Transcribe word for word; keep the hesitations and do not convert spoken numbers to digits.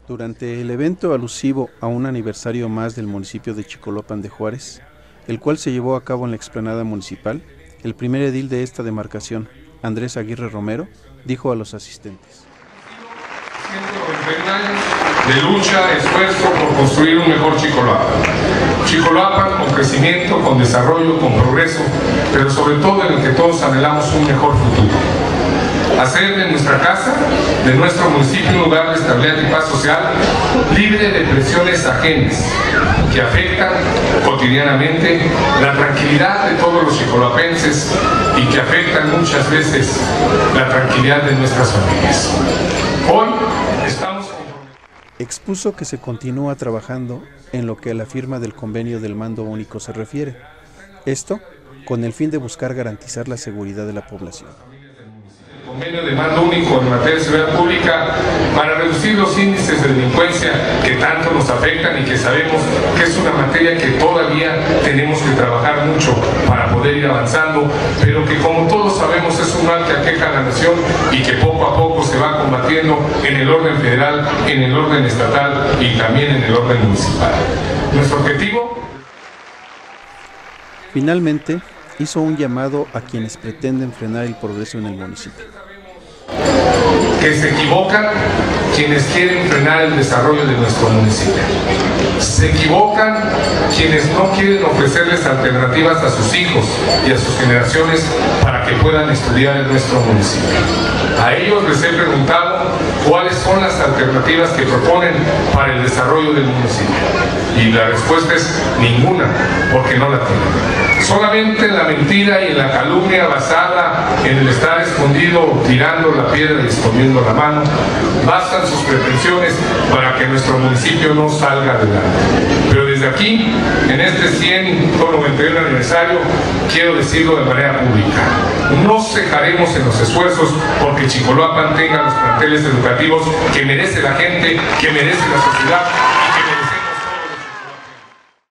Durante el evento alusivo a un aniversario más del municipio de Chicoloapan de Juárez, el cual se llevó a cabo en la explanada municipal, el primer edil de esta demarcación, Andrés Aguirre Romero, dijo a los asistentes: ciento noventa y un años de lucha, esfuerzo por construir un mejor Chicoloapan. Chicoloapan con crecimiento, con desarrollo, con progreso, pero sobre todo en el que todos anhelamos un mejor futuro. Hacer de nuestra casa, de nuestro municipio, un lugar de estabilidad y paz social, libre de presiones ajenas que afectan cotidianamente la tranquilidad de todos los chicoloapenses y que afectan muchas veces la tranquilidad de nuestras familias. Hoy estamos... Expuso que se continúa trabajando en lo que a la firma del convenio del mando único se refiere. Esto con el fin de buscar garantizar la seguridad de la población. Convenio de mando único en materia de seguridad pública para reducir los índices de delincuencia que tanto nos afectan y que sabemos que es una materia que todavía tenemos que trabajar mucho para poder ir avanzando, pero que como todos sabemos es un mal que aqueja a la nación y que poco a poco se va combatiendo en el orden federal, en el orden estatal y también en el orden municipal. Nuestro objetivo... Finalmente, hizo un llamado a quienes pretenden frenar el progreso en el municipio. Que se equivocan quienes quieren frenar el desarrollo de nuestro municipio. Se equivocan quienes no quieren ofrecerles alternativas a sus hijos y a sus generaciones para que puedan estudiar en nuestro municipio. A ellos les he preguntado cuáles son las alternativas que proponen para el desarrollo del municipio. Y la respuesta es ninguna, porque no la tienen. Solamente en la mentira y en la calumnia basada en el estar escondido, tirando la piedra y escondiendo la mano, bastan sus pretensiones para que nuestro municipio no salga adelante. Pero desde aquí, en este ciento noventa y uno aniversario, quiero decirlo de manera pública: no cejaremos en los esfuerzos porque Chicoloapan tenga los planteles educativos que merece la gente, que merece la sociedad.